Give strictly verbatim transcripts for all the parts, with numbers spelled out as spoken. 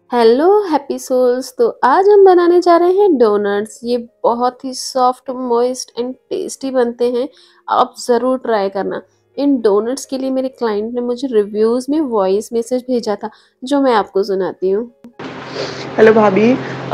Hello happy souls. तो आज हम बनाने जा रहे हैं डोनट्स। ये बहुत ही सॉफ्ट, मॉइस्ट एंड टेस्टी बनते हैं। आप ज़रूर ट्राई करना। इन डोनट्स के लिए मेरे क्लाइंट ने मुझे रिव्यूज़ में वॉइस मैसेज भेजा था, जो मैं आपको सुनाती हूँ। हेलो भाभी,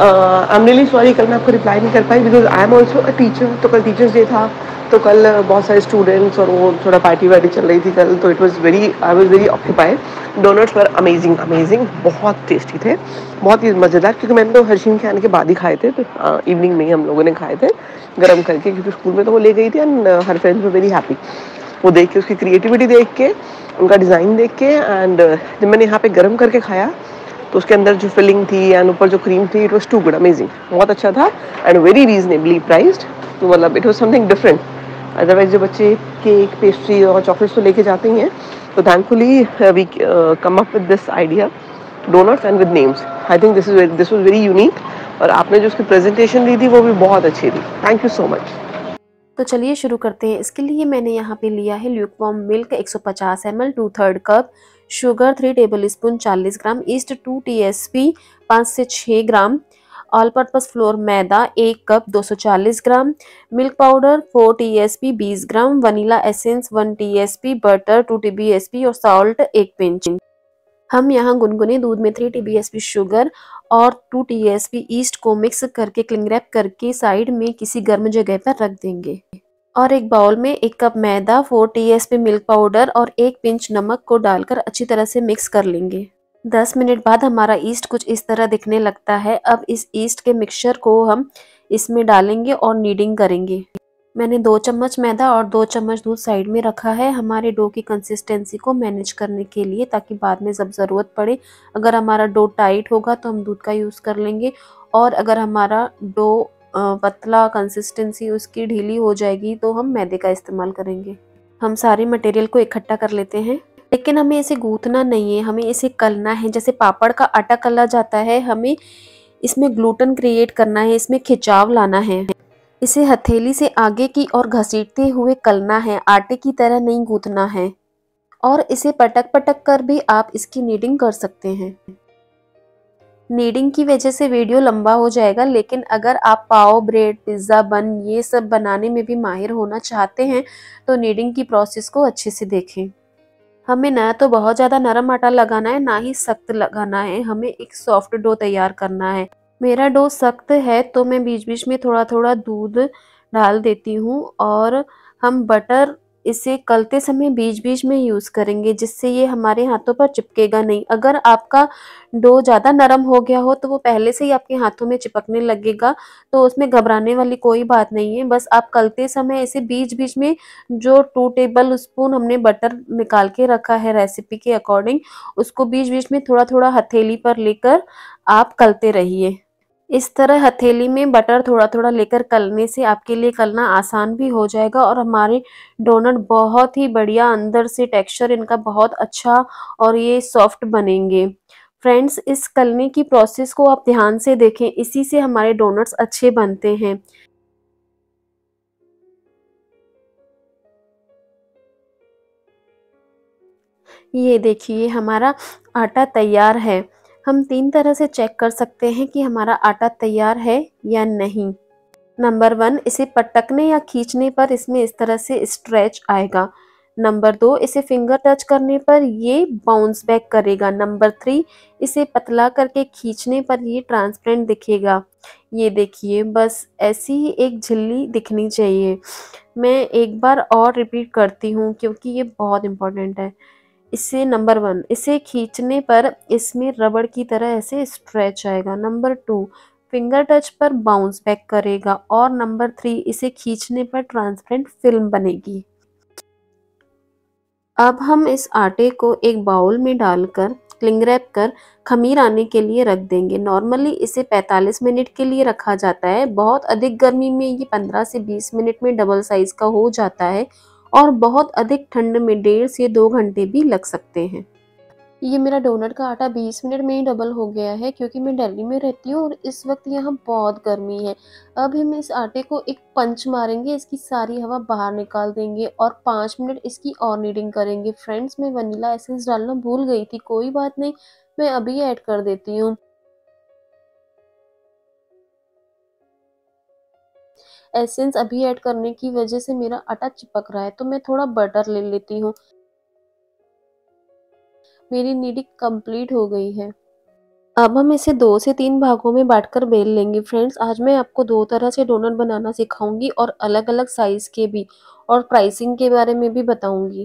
आई एम रियली सॉरी कल मैं आपको रिप्लाई नहीं कर पाई because I am also a teacher. तो कल टीचर्स डे था, तो कल बहुत सारे स्टूडेंट्स और वो थोड़ा पार्टी वार्टी चल रही थी कल, तो it was very I was very occupied. Donuts were amazing amazing, बहुत टेस्टी थे, बहुत ही मज़ेदार, क्योंकि मैंने तो हर्षिन के आने के बाद ही खाए थे, तो इवनिंग में ही हम लोगों ने खाए थे गर्म करके, क्योंकि स्कूल में तो वो ले गई थी and her friends were very happy. वो देख के, उसकी क्रिएटिविटी देख के, उनका डिज़ाइन देख के, एंड जब मैंने यहाँ पे गर्म करके खाया तो उसके अंदर जो फिलिंग थी एंड ऊपर जो क्रीम थी, it was too good, amazing, बहुत अच्छा था एंड वेरी रीजनेबली प्राइस्ड। तो मतलब it was something different. Otherwise जो बच्चे केक, पेस्ट्री और चॉकलेट्स तो लेके जाते ही हैं, तो thankfully we come up with this idea, donuts and with names. I think this is this was very unique, और आपने जो उसकी प्रेजेंटेशन दी थी वो भी बहुत अच्छी थी। Thank you so much. तो चलिए शुरू करते हैं। इसके लिए मैंने यहाँ पे लिया है ल्यूकवार्म मिल्क एक सौ पचास M L, two third cup, sugar three table spoon चालीस ग्राम, yeast two T S P पाँच से छः ग्राम, ऑल पर्पस फ्लोर मैदा एक कप दो सौ चालीस ग्राम, milk powder four T S P बीस ग्राम, vanilla essence one T S P, butter two T B S P और सॉल्ट एक पिंच। हम यहाँ गुनगुने दूध में three T B S P sugar और to T S P yeast को मिक्स करके क्लिंग रैप करके साइड में किसी गर्म जगह पर रख देंगे। और एक बाउल में एक कप मैदा, four T S P milk powder और एक पिंच नमक को डालकर अच्छी तरह से मिक्स कर लेंगे। दस मिनट बाद हमारा ईस्ट कुछ इस तरह दिखने लगता है। अब इस ईस्ट के मिक्सचर को हम इसमें डालेंगे और नीडिंग करेंगे। मैंने दो चम्मच मैदा और दो चम्मच दूध साइड में रखा है हमारे डो की कंसिस्टेंसी को मैनेज करने के लिए, ताकि बाद में जब ज़रूरत पड़े, अगर हमारा डो टाइट होगा तो हम दूध का यूज़ कर लेंगे, और अगर हमारा डो पतला कंसिस्टेंसी उसकी ढीली हो जाएगी तो हम मैदे का इस्तेमाल करेंगे। हम सारे मटेरियल को इकट्ठा कर लेते हैं, लेकिन हमें इसे गूंथना नहीं है, हमें इसे कलना है। जैसे पापड़ का आटा कला जाता है, हमें इसमें ग्लूटन क्रिएट करना है, इसमें खिंचाव लाना है। इसे हथेली से आगे की ओर घसीटते हुए कलना है, आटे की तरह नहीं गूंथना है। और इसे पटक पटक कर भी आप इसकी नीडिंग कर सकते हैं। नीडिंग की वजह से वीडियो लंबा हो जाएगा, लेकिन अगर आप पाव, ब्रेड, पिज्ज़ा, बन ये सब बनाने में भी माहिर होना चाहते हैं तो नीडिंग की प्रोसेस को अच्छे से देखें। हमें ना तो बहुत ज़्यादा नरम आटा लगाना है, ना ही सख्त लगाना है, हमें एक सॉफ्ट डो तैयार करना है। मेरा डो सख्त है तो मैं बीच बीच में थोड़ा थोड़ा दूध डाल देती हूँ, और हम बटर इसे कलते समय बीच बीच में यूज़ करेंगे, जिससे ये हमारे हाथों पर चिपकेगा नहीं। अगर आपका डो ज़्यादा नरम हो गया हो तो वो पहले से ही आपके हाथों में चिपकने लगेगा, तो उसमें घबराने वाली कोई बात नहीं है। बस आप कलते समय इसे बीच बीच में, जो टू टेबल स्पून हमने बटर निकाल के रखा है रेसिपी के अकॉर्डिंग, उसको बीच बीच में थोड़ा थोड़ा हथेली पर लेकर आप कलते रहिए। इस तरह हथेली में बटर थोड़ा थोड़ा लेकर कलने से आपके लिए कलना आसान भी हो जाएगा, और हमारे डोनट बहुत ही बढ़िया, अंदर से टेक्सचर इनका बहुत अच्छा और ये सॉफ्ट बनेंगे। फ्रेंड्स, इस कलने की प्रोसेस को आप ध्यान से देखें, इसी से हमारे डोनट्स अच्छे बनते हैं। ये देखिए हमारा आटा तैयार है। हम तीन तरह से चेक कर सकते हैं कि हमारा आटा तैयार है या नहीं। नंबर वन, इसे पटकने या खींचने पर इसमें इस तरह से स्ट्रेच आएगा। नंबर दो, इसे फिंगर टच करने पर ये बाउंस बैक करेगा। नंबर थ्री, इसे पतला करके खींचने पर ये ट्रांसपेरेंट दिखेगा। ये देखिए, बस ऐसी ही एक झिल्ली दिखनी चाहिए। मैं एक बार और रिपीट करती हूँ क्योंकि ये बहुत इंपॉर्टेंट है। इसे नंबर वन, इसे खींचने पर इसमें रबड़ की तरह ऐसे स्ट्रेच आएगा। नंबर टू, फिंगर टच पर बाउंस बैक करेगा। और नंबर थ्री, इसे खींचने पर ट्रांसपेरेंट फिल्म बनेगी। अब हम इस आटे को एक बाउल में डालकर क्लिंग रैप कर खमीर आने के लिए रख देंगे। नॉर्मली इसे पैंतालीस मिनट के लिए रखा जाता है। बहुत अधिक गर्मी में ये पंद्रह से बीस मिनट में डबल साइज का हो जाता है, और बहुत अधिक ठंड में डेढ़ से दो घंटे भी लग सकते हैं। ये मेरा डोनट का आटा बीस मिनट में ही डबल हो गया है, क्योंकि मैं दिल्ली में रहती हूँ और इस वक्त यहाँ बहुत गर्मी है। अब हम इस आटे को एक पंच मारेंगे, इसकी सारी हवा बाहर निकाल देंगे और पाँच मिनट इसकी और नीडिंग करेंगे। फ्रेंड्स, मैं वनीला एसेंस डालना भूल गई थी, कोई बात नहीं, मैं अभी ऐड कर देती हूँ। एसेंस अभी ऐड करने की वजह से मेरा आटा चिपक रहा है, तो मैं थोड़ा बटर ले लेती हूँ। मेरी नीडिंग कंप्लीट हो गई है। अब हम इसे दो से तीन भागों में बाँटकर बेल लेंगे। फ्रेंड्स, आज मैं आपको दो तरह से डोनट बनाना सिखाऊँगी और अलग-अलग साइज़ के भी, और प्राइसिंग के बारे में भी बताऊँगी।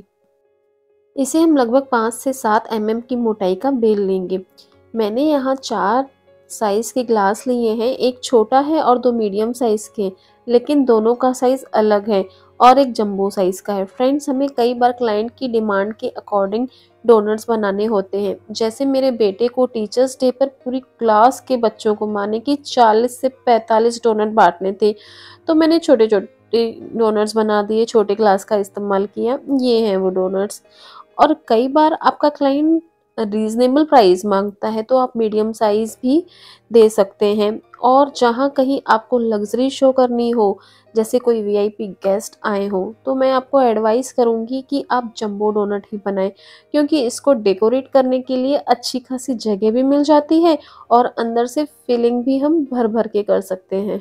इसे हम लगभग पाँच से सात एमएम की मोटाई का बेल लेंगे। मैंने यहाँ चार साइज़ के ग्लास लिए हैं, एक छोटा है और दो मीडियम साइज़ के, लेकिन दोनों का साइज़ अलग है, और एक जंबो साइज़ का है। फ्रेंड्स, हमें कई बार क्लाइंट की डिमांड के अकॉर्डिंग डोनट्स बनाने होते हैं। जैसे मेरे बेटे को टीचर्स डे पर पूरी क्लास के बच्चों को माने कि चालीस से पैंतालीस डोनट बाँटने थे, तो मैंने छोटे-छोटे डोनट्स बना दिए, छोटे ग्लास का इस्तेमाल किया। ये हैं वो डोनट्स। और कई बार आपका क्लाइंट रीज़नेबल प्राइस मांगता है, तो आप मीडियम साइज़ भी दे सकते हैं। और जहाँ कहीं आपको लग्ज़री शो करनी हो, जैसे कोई वीआईपी गेस्ट आए हों, तो मैं आपको एडवाइस करूँगी कि आप जंबो डोनट ही बनाएँ, क्योंकि इसको डेकोरेट करने के लिए अच्छी खासी जगह भी मिल जाती है और अंदर से फिलिंग भी हम भर-भर के कर सकते हैं।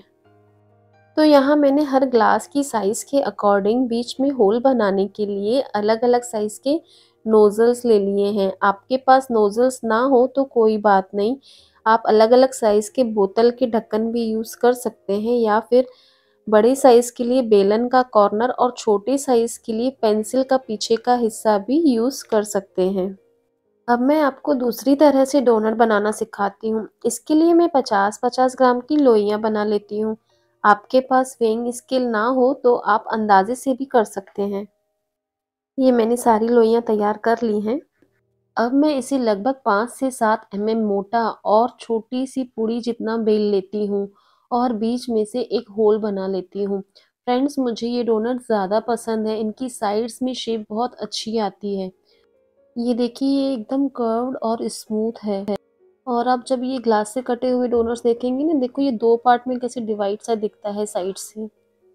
तो यहाँ मैंने हर ग्लास की साइज़ के अकॉर्डिंग बीच में होल बनाने के लिए अलग-अलग साइज़ के नोज़ल्स ले लिए हैं। आपके पास नोज़ल्स ना हो तो कोई बात नहीं, आप अलग-अलग साइज़ के बोतल के ढक्कन भी यूज़ कर सकते हैं, या फिर बड़े साइज़ के लिए बेलन का कॉर्नर और छोटे साइज़ के लिए पेंसिल का पीछे का हिस्सा भी यूज़ कर सकते हैं। अब मैं आपको दूसरी तरह से डोनट बनाना सिखाती हूँ। इसके लिए मैं पचास पचास ग्राम की लोइयाँ बना लेती हूँ। आपके पास वेइंग स्केल ना हो तो आप अंदाज़े से भी कर सकते हैं। ये मैंने सारी लोइयाँ तैयार कर ली हैं। अब मैं इसे लगभग पाँच से सात एमएम मोटा और छोटी सी पूड़ी जितना बेल लेती हूँ, और बीच में से एक होल बना लेती हूँ। फ्रेंड्स, मुझे ये डोनट ज़्यादा पसंद है, इनकी साइड्स में शेप बहुत अच्छी आती है। ये देखिए, ये एकदम कर्व्ड और स्मूथ है। और आप जब ये ग्लास से कटे हुए डोनट्स देखेंगे ना, देखो ये दो पार्ट में कैसे डिवाइड सा दिखता है साइड से।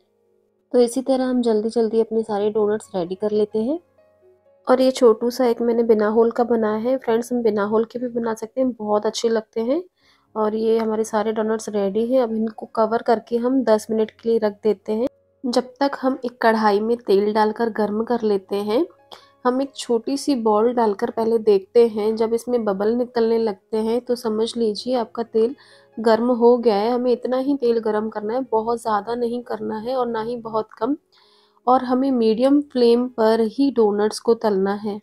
तो इसी तरह हम जल्दी-जल्दी अपने सारे डोनट्स रेडी कर लेते हैं। और ये छोटू सा एक मैंने बिना होल का बनाया है। फ्रेंड्स, हम बिना होल के भी बना सकते हैं, बहुत अच्छे लगते हैं। और ये हमारे सारे डोनट्स रेडी हैं। अब इनको कवर करके हम दस मिनट के लिए रख देते हैं, जब तक हम एक कढ़ाई में तेल डालकर गर्म कर लेते हैं। हम एक छोटी सी बॉल डालकर पहले देखते हैं, जब इसमें बबल निकलने लगते हैं तो समझ लीजिए आपका तेल गर्म हो गया है। हमें इतना ही तेल गर्म करना है, बहुत ज़्यादा नहीं करना है और ना ही बहुत कम। और हमें मीडियम फ्लेम पर ही डोनट्स को तलना है।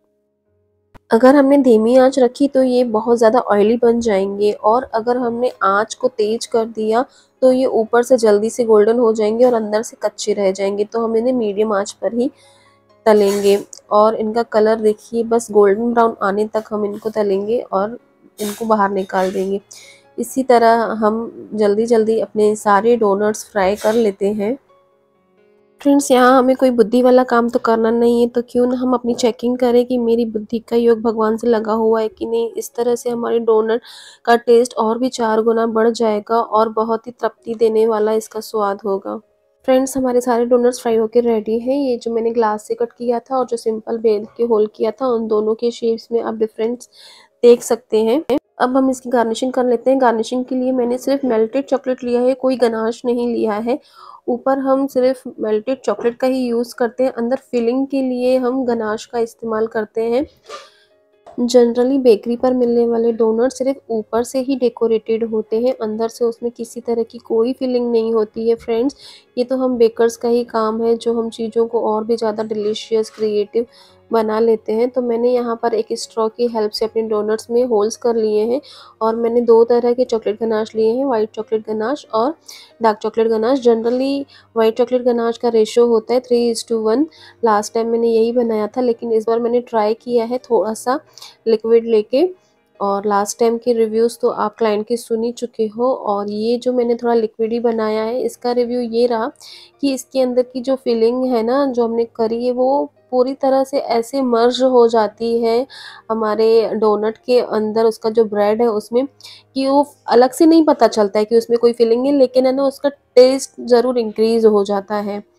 अगर हमने धीमी आंच रखी तो ये बहुत ज़्यादा ऑयली बन जाएंगे, और अगर हमने आंच को तेज कर दिया तो ये ऊपर से जल्दी से गोल्डन हो जाएंगे और अंदर से कच्चे रह जाएंगे। तो हम इन्हें मीडियम आंच पर ही तलेंगे। और इनका कलर देखिए, बस गोल्डन ब्राउन आने तक हम इनको तलेंगे और इनको बाहर निकाल देंगे। इसी तरह हम जल्दी जल्दी अपने सारे डोनट्स फ्राई कर लेते हैं। फ्रेंड्स, यहाँ हमें कोई बुद्धि वाला काम तो करना नहीं है, तो क्यों ना हम अपनी चेकिंग करें कि मेरी बुद्धि का योग भगवान से लगा हुआ है कि नहीं। इस तरह से हमारे डोनट का टेस्ट और भी चार गुना बढ़ जाएगा और बहुत ही तृप्ति देने वाला इसका स्वाद होगा। फ्रेंड्स, हमारे सारे डोनट्स फ्राई होके रेडी हैं। ये जो मैंने ग्लास से कट किया था और जो सिंपल बेल के होल किया था, उन दोनों के शेप्स में आप डिफरेंस देख सकते हैं। अब हम इसकी गार्निशिंग कर लेते हैं। गार्निशिंग के लिए मैंने सिर्फ मेल्टेड चॉकलेट लिया है, कोई गनाश नहीं लिया है। ऊपर हम सिर्फ मेल्टेड चॉकलेट का ही यूज़ करते हैं। अंदर फिलिंग के लिए हम गनाश का इस्तेमाल करते हैं। जनरली बेकरी पर मिलने वाले डोनट सिर्फ ऊपर से ही डेकोरेटेड होते हैं, अंदर से उसमें किसी तरह की कोई फिलिंग नहीं होती है। फ्रेंड्स, ये तो हम बेकर्स का ही काम है, जो हम चीज़ों को और भी ज़्यादा डिलीशियस क्रिएटिव बना लेते हैं। तो मैंने यहाँ पर एक स्ट्रॉ की हेल्प से अपने डोनट्स में होल्स कर लिए हैं, और मैंने दो तरह के चॉकलेट गनाश लिए हैं, वाइट चॉकलेट गनाश और dark chocolate ganache. Generally white chocolate ganache का रेशो होता है three is two one. Last time मैंने यही बनाया था, लेकिन इस बार मैंने ट्राई किया है थोड़ा सा लिक्विड लेके। और लास्ट टाइम के रिव्यूज़ तो आप क्लाइंट के सुन ही चुके हो, और ये जो मैंने थोड़ा लिक्विड ही बनाया है, इसका रिव्यू ये रहा कि इसके अंदर की जो फिलिंग है ना, जो हमने करी है, वो पूरी तरह से ऐसे मर्ज हो जाती है हमारे डोनट के अंदर, उसका जो ब्रेड है उसमें, कि वो अलग से नहीं पता चलता है कि उसमें कोई फिलिंग है, लेकिन है ना उसका टेस्ट ज़रूर इंक्रीज़ हो जाता है।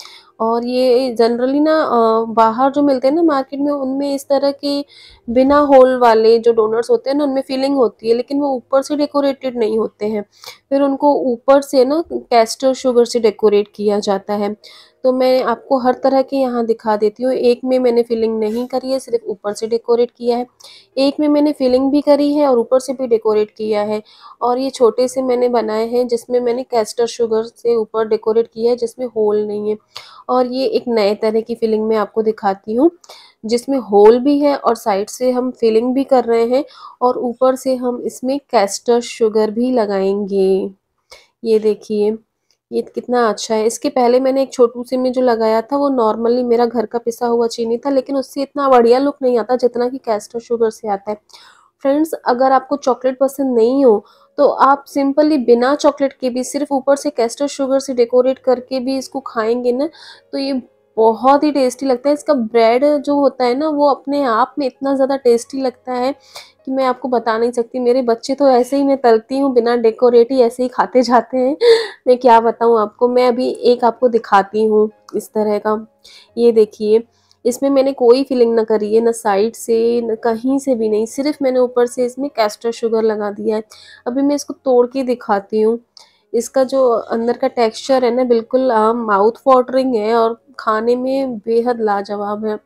और ये जनरली ना अ, बाहर जो मिलते हैं ना मार्केट में, उनमें इस तरह के बिना होल वाले जो डोनट्स होते हैं ना, उनमें फिलिंग होती है, लेकिन वो ऊपर से डेकोरेटेड नहीं होते हैं। फिर उनको ऊपर से ना कैस्टर शुगर से डेकोरेट किया जाता है। तो मैं आपको हर तरह के यहाँ दिखा देती हूँ। एक में मैंने फिलिंग नहीं करी है, सिर्फ ऊपर से डेकोरेट किया है। एक में मैंने फिलिंग भी करी है और ऊपर से भी डेकोरेट किया है। और ये छोटे से मैंने बनाए हैं जिसमें मैंने कैस्टर शुगर से ऊपर डेकोरेट किया है, जिसमें होल नहीं है। और ये एक नए तरह की फिलिंग मैं आपको दिखाती हूँ, जिसमें होल भी है और साइड से हम फिलिंग भी कर रहे हैं और ऊपर से हम इसमें कैस्टर शुगर भी लगाएंगे। ये देखिए, ये कितना अच्छा है। इसके पहले मैंने एक छोटू सी में जो लगाया था वो नॉर्मली मेरा घर का पिसा हुआ चीनी था, लेकिन उससे इतना बढ़िया लुक नहीं आता जितना कि कैस्टर शुगर से आता है। फ्रेंड्स, अगर आपको चॉकलेट पसंद नहीं हो तो आप सिंपली बिना चॉकलेट के भी सिर्फ ऊपर से कैस्टर शुगर से डेकोरेट करके भी इसको खाएंगे ना, तो ये बहुत ही टेस्टी लगता है। इसका ब्रेड जो होता है ना, वो अपने आप में इतना ज़्यादा टेस्टी लगता है कि मैं आपको बता नहीं सकती। मेरे बच्चे तो ऐसे ही मैं तलती हूँ बिना डेकोरेट ही ऐसे ही खाते जाते हैं। मैं क्या बताऊँ आपको। मैं अभी एक आपको दिखाती हूँ इस तरह का। ये देखिए, इसमें मैंने कोई फिलिंग ना करी है, ना साइड से न कहीं से भी नहीं, सिर्फ मैंने ऊपर से इसमें कैस्टर शुगर लगा दिया है। अभी मैं इसको तोड़ के दिखाती हूँ। इसका जो अंदर का टेक्सचर है ना, बिल्कुल माउथ वाटरिंग है और खाने में बेहद लाजवाब है।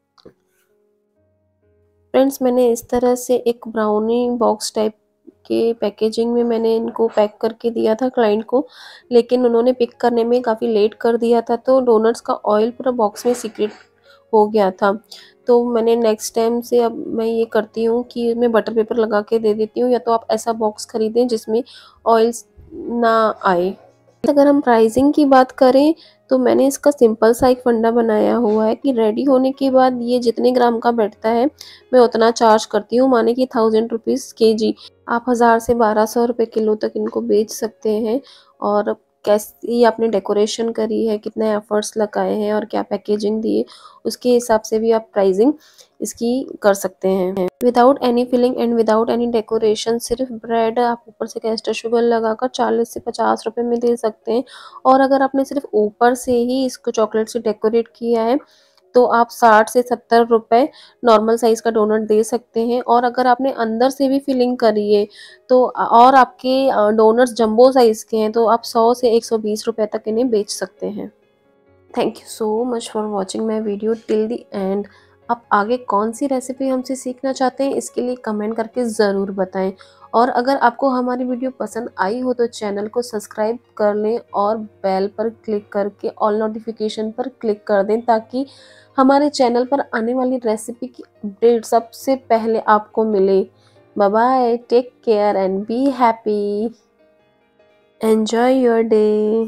फ्रेंड्स, मैंने इस तरह से एक ब्राउनी बॉक्स टाइप के पैकेजिंग में मैंने इनको पैक करके दिया था क्लाइंट को, लेकिन उन्होंने पिक करने में काफ़ी लेट कर दिया था, तो डोनट्स का ऑयल पूरा बॉक्स में सीक्रेट हो गया था। तो मैंने नेक्स्ट टाइम से अब मैं ये करती हूँ कि मैं बटर पेपर लगा के दे देती हूँ, या तो आप ऐसा बॉक्स खरीदें जिसमें ऑयल ना आए। अगर हम प्राइसिंग की बात करें तो मैंने इसका सिंपल सा एक फंडा बनाया हुआ है कि रेडी होने के बाद ये जितने ग्राम का बैठता है मैं उतना चार्ज करती हूँ, माने कि थाउजेंड रुपीज़ के जी। आप हज़ार से बारह सौ रुपये किलो तक इनको बेच सकते हैं। और कैसी आपने डेकोरेशन करी है, कितने एफर्ट्स लगाए हैं और क्या पैकेजिंग दी है, उसके हिसाब से भी आप प्राइसिंग इसकी कर सकते हैं। Without any filling and without any decoration, सिर्फ ब्रेड आप ऊपर से कैस्टर शुगर लगाकर चालीस से पचास रुपए में दे सकते हैं। और अगर आपने सिर्फ ऊपर से ही इसको चॉकलेट से डेकोरेट किया है तो आप साठ से सत्तर रुपए नॉर्मल साइज़ का डोनट दे सकते हैं। और अगर आपने अंदर से भी फिलिंग करी है तो और आपके डोनट्स जंबो साइज़ के हैं तो आप सौ से एक सौ बीस रुपए तक इन्हें बेच सकते हैं। Thank you so much for watching my video till the end. आप आगे कौन सी रेसिपी हमसे सीखना चाहते हैं इसके लिए कमेंट करके ज़रूर बताएं। और अगर आपको हमारी वीडियो पसंद आई हो तो चैनल को सब्सक्राइब कर लें और बेल पर क्लिक करके ऑल नोटिफिकेशन पर क्लिक कर दें, ताकि हमारे चैनल पर आने वाली रेसिपी की अपडेट सबसे पहले आपको मिले। Bye bye, take care and be happy, enjoy your day.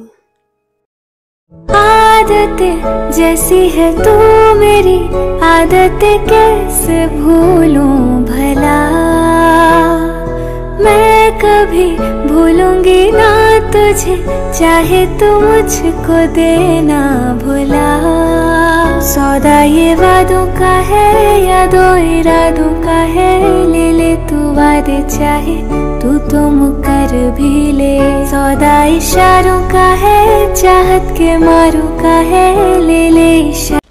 आदतें जैसी है तू मेरी, आदतें कैसे भूलूं भला। मैं कभी भूलूंगी ना तुझे, चाहे तू मुझको देना भुला। सौदा ये वादों का है, यादों इरादों का है, ले ले तू वादे चाहे तू तो मुकर भी ले। सौदा इशारों का है, चाहत के मारों का है, ले ले इशारों।